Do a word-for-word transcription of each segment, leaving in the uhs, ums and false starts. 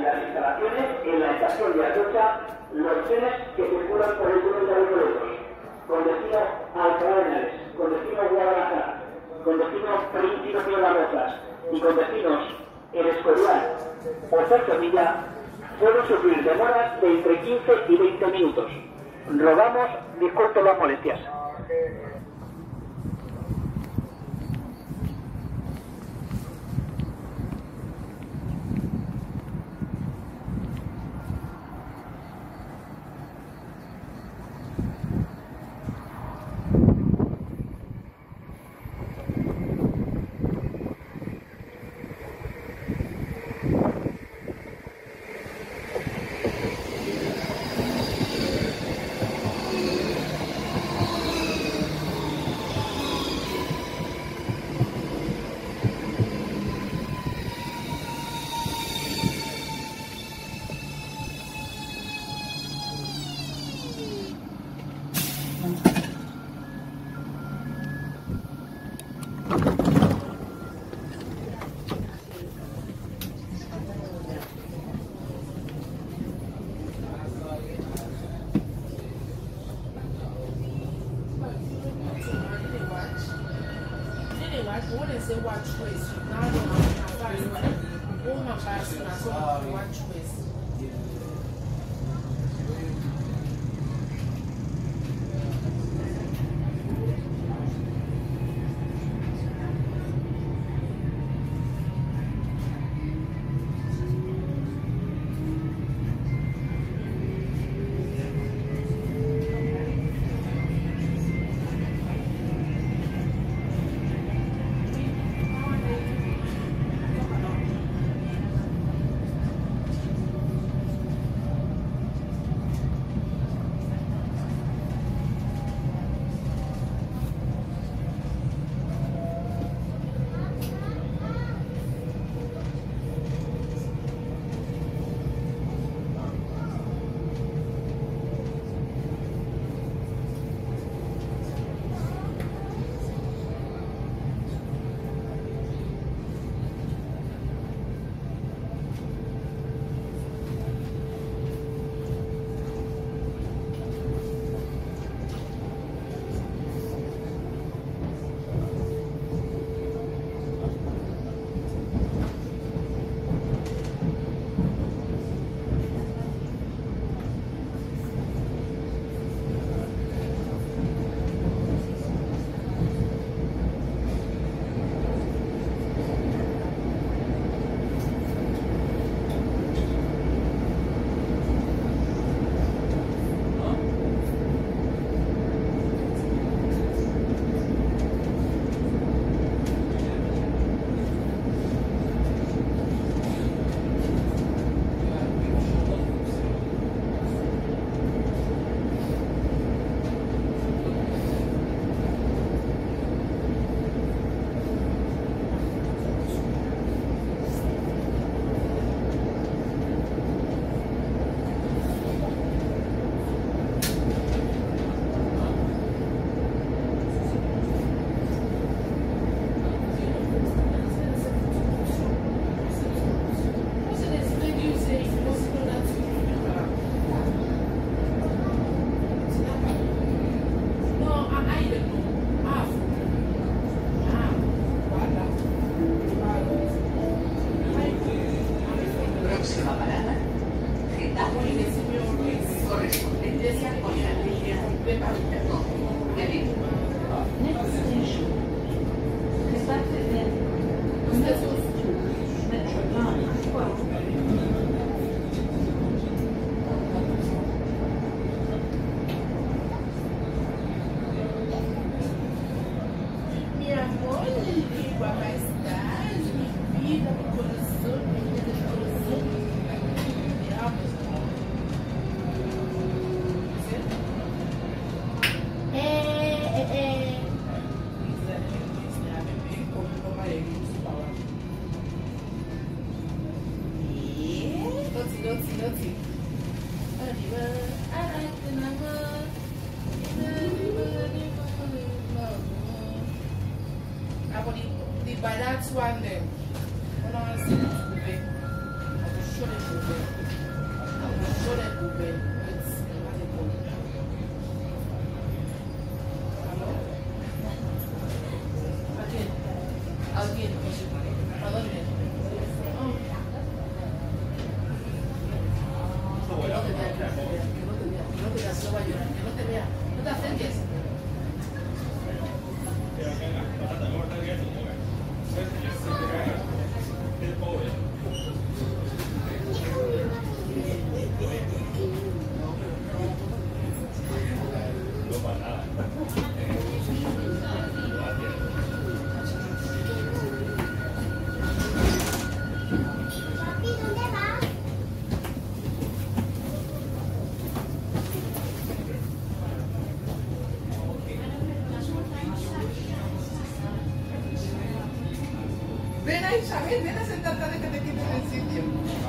en las instalaciones, en la estación de Atocha, los trenes que circulan por el túnel de los boletos, con destino a Alcalá de Henares, con destino a Guadalajara, con destino Príncipe Pío de las Rozas y con destinos El Escorial o Cercedilla, pueden sufrir demoras de entre quince y veinte minutos. Rogamos disculpen las molestias. By that one then, when I see it today, I will show it to them. no te veas, no va a llorar, que no te vea, no te acerques. Ven a Isabel, ven a sentarte de que te quiten el sitio.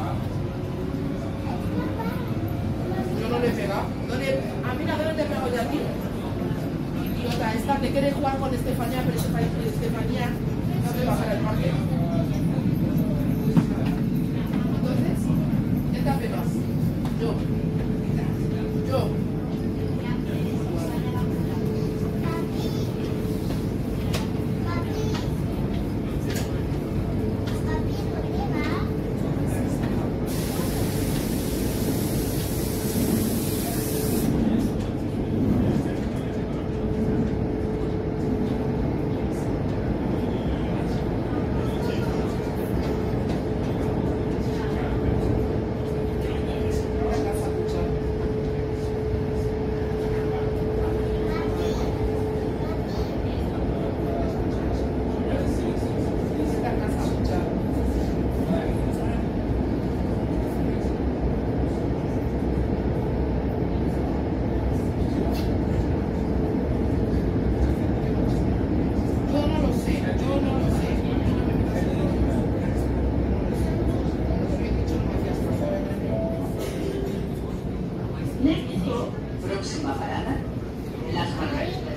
Yo no le he pegado. No le... Ah, mira, ¿dónde te he pegado ya a ti? Idiota, esta te quiere jugar con Estefanía, pero Estefanía no te va a bajar el parque. Entonces, ¿quién te hace más? Yo. Yo. Próxima parada, Las Margaritas.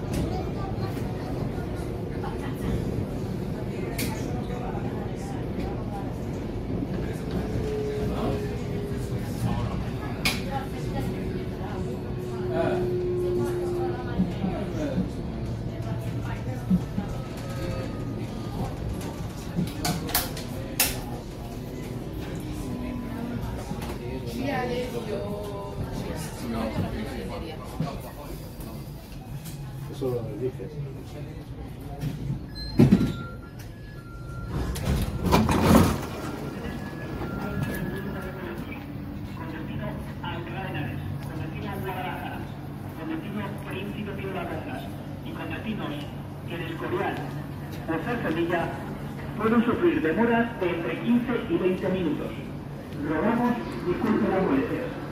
Eso lo dices. Con destino a Alcalá de Henares, con destino a Guadalajara, con destino Príncipe Pío de las Rozas y con destinos en Escorial o Zarcadilla pueden sufrir demoras de entre quince y veinte minutos. Rogamos disculpen las molestias.